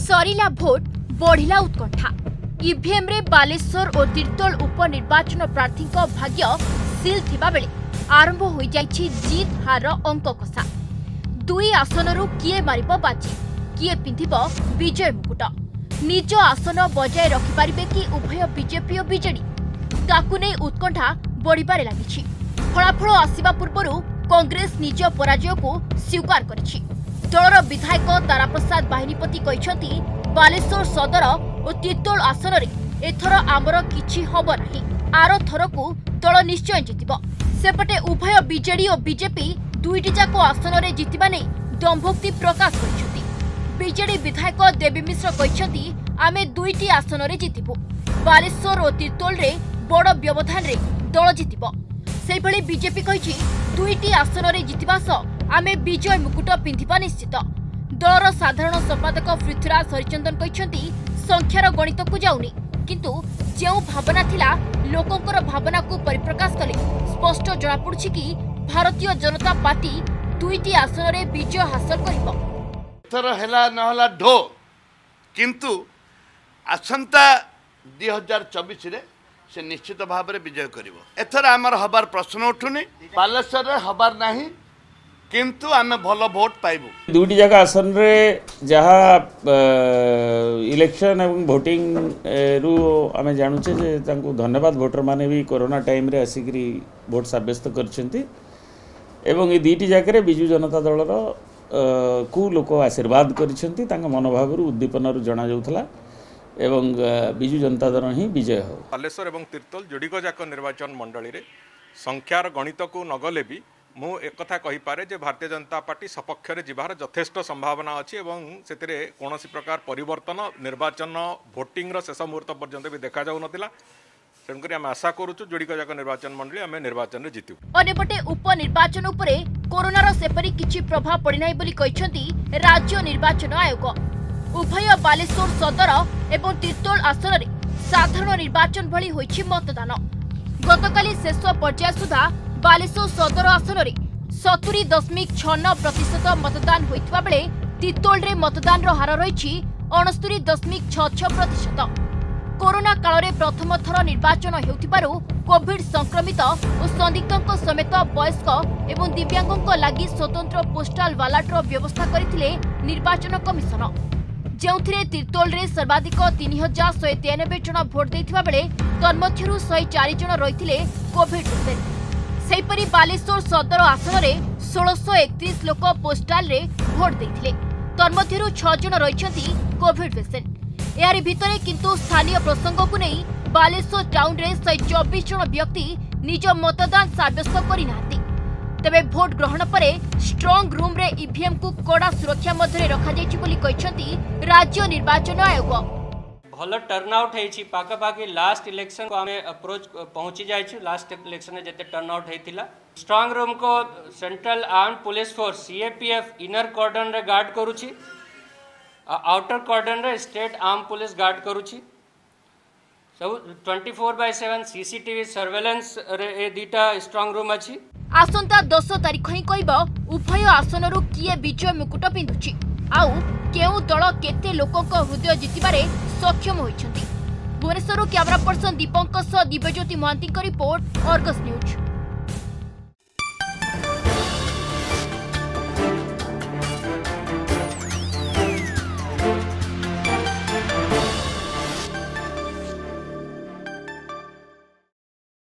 सरिला vote बढ़िला उत्कंठा। EVM रे बालेश्वर और तीर्तोल उपनिर्वाचन प्रार्थी भाग्य सील थिबा बेले आरंभ हो जाइछि जीत हार अंक कषा। दुई आसनरू किए मारिब बाजी, किए पिंधिब विजय मुकुट, निज आसन बजाय रखिपारिबे कि उभय बीजेपी और बीजेडी, ताकू नै उत्कंठा बढ़िबारे लागिछि। फलाफल आसिबा पूर्वरु कांग्रेस निज पराजय को स्वीकार करिछि। दलर विधायक ताराप्रसाद बाहिनीपति कहिसंती बालेश्वर सदर और तीर्तोल आसन रे एथर आमर किछि हब नाही, आर थरकू दल निश्चय जितिब। सेपटे उभय बीजेडी और बीजेपी दुईटी जाक आसन रे जितिबा नै दंभोक्ति प्रकाश करिसंती। बीजेडी विधायक देवी मिश्र कहिसंती आमे दुईटी आसन रे जितिबु, बालेश्वर और तीर्तोल रे बड़ व्यवधान रे दल जितिब। सेहिभଳି बीजेपी कहिछि दुईटी आसन रे जितिबा सह आमे विजय मुकुट पिंधिबा निश्चित। दलर साधारण संपादक पृथ्वीराज हरिचंदन कहिसंती संख्यार गणित को जाउनी, किंतु जेउ भावना थिला लोकंकर भावना को परिप्रकाश कले स्पष्ट जणा पड़छि कि भारतीय जनता पार्टी दुईटी आसन रे विजय हासिल करिबो। थर हेला नहला ढो, किंतु आसंता 2024 रे से निश्चित भाव में विजय करिवो। एथर आमर हबार प्रश्न उठुनी, बालेश्वर रे हबार नाही, किंतु आमे भलो वोट पाइबु। दुईटी जगह आसन रे जहाँ इलेक्शन एवं वोटिंग रु आमे जानूचे जे तांको धन्यवाद वोटर माने भी कोरोना टाइम रे आसिकरी वोट साब्यस्त करछंती एवं ए दुईटी जगह रे बिजू जनता दलर को लोक आशीर्वाद करछंती। तांको मनोभाव रु उद्दीपन रु जणा जाउथला एवं बिजू जनता दल ही विजय हो। बालेश्वर एवं तीर्तोल जोड़ीक जाक निर्वाचन मंडली रे संख्यार गणित को नगले भी मु एक कथा कहि पारे जे भारतीय जनता पार्टी सपक्ष रे जिबार यथेष्ट संभावना अछि एवं सेतिरे कोनोसी प्रकार परिवर्तन निर्वाचन भोटिंग रो शेष मुहूर्त पर्यंत भी देखा जाउ नथिला। तेणुकरी आम आशा करूछु जोड़ीक जाक निर्वाचन मंडली आम निर्वाचन रे जितु। अन्यपटे उपनिर्वाचन उपरे कोरोनार सेपरी किछि प्रभाव पड़ि नाही बोली कहिसंती राज्य निर्वाचन आयोग। उभय बालेश्वर सदर एवं तीर्तोल आसन रे साधारण निर्वाचन भली होइछि मतदान। गतकाली शेष पर्याय सुधा बालेश्वर सदर आसन रे 70.69% मतदान होइतबा बेले तीर्तोल रे मतदान रो हार रहिछि 69.66%। कोरोना काल रे प्रथम थर निर्वाचन हेउथिबारु कोविड संक्रमित और संदिग्धों समेत वयस्क एवं दिव्यांगों लागि स्वतंत्र पोस्टाल बालाट रो व्यवस्था करिथिले निर्वाचन कमिशन, जेउथिरे तीर्तोल रे सर्वाधिक 3193 जन भोट देथिबा बेले तन्मध्यरु 104 जन रहिथिले कोविड पेशेंट। सेहिपरि बालेश्वर सदर आसन रे 1631 लोक पोस्टाल रे भोट देथिले, तन्मध्यरु 6 जन रहिछंती कोविड पेशेंट। यारि भितरे किंतु स्थानीय प्रसंग को नहीं बालेश्वर टाउन रे 124 जन व्यक्ति निज मतदान साब्यस्त करि नाहंती। तबे भोट ग्रहण परे स्ट्रांग रूम रे ईवीएम को कड़ा सुरक्षा मध्य रखा जाइछि बोली कहिसंती राज्य निर्वाचन आयोग। भल टर्नआउट है पाखापाखि लास्ट इलेक्शन को आमे अप्रोच पहुंची जाइछु। लास्ट इलेक्शन में जते टर्नआउट हेतिला स्ट्रांग रूम को central arm police force CAPF inner cordon रे गार्ड करूछि, आउटर कॉर्डन रे स्टेट आर्म पुलिस गार्ड करूछि। सब 24/7 सीसीटीवी सर्वेलेंस रे ए दीटा स्ट्रांग रूम अछि। आसंता 10 तारिख ही कहब उभय आसनरू किए विजय मुकुट पिंधुछि, आउ केउ दल केते लोकक हृदय जितिबारे सक्षम होइछंती। Bhubaneswar camera person Dipank Dibyajyoti Mohanty report, Argus news.